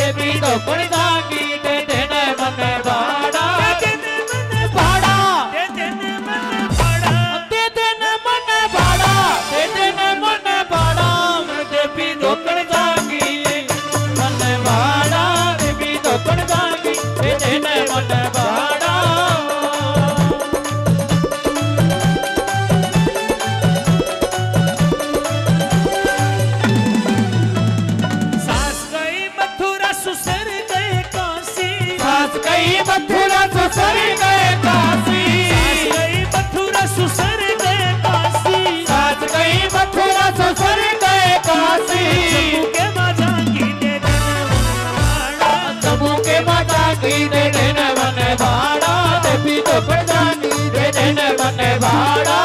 देवी धोकड़ जागी दे देने मन भाड़ा दे देने मन भाड़ा दे देने मन भाड़ा दे देने मन भाड़ा दे देने मन भाड़ा देवी धोकड़ जागी मन भाड़ा देवी धोकड़ जागी दे देने मन भाड़ा मथुरा सुसर गए काशी गई मथुरा सुसर गए काशी साथ गई मथुरा सुसर गए काशी जम्मू के माता की दे देने मन भाड़ा देवी तो प्रधानी दे देने मन भाड़ा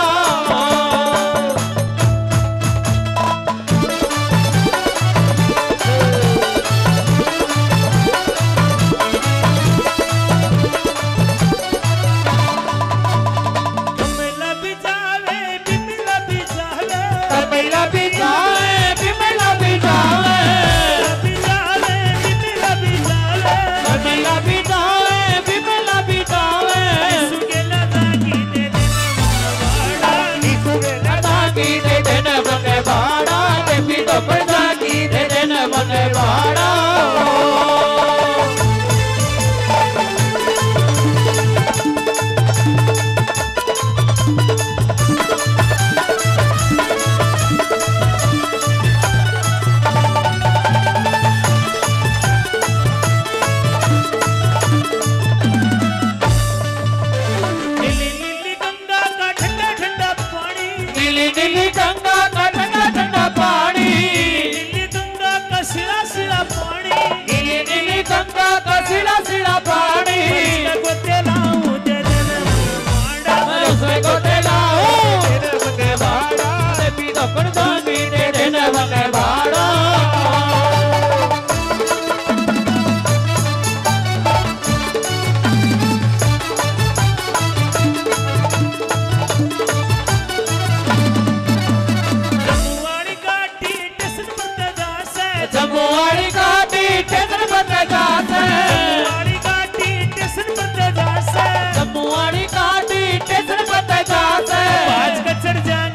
जम्मू वाली घाटी स्टेशन पर जा से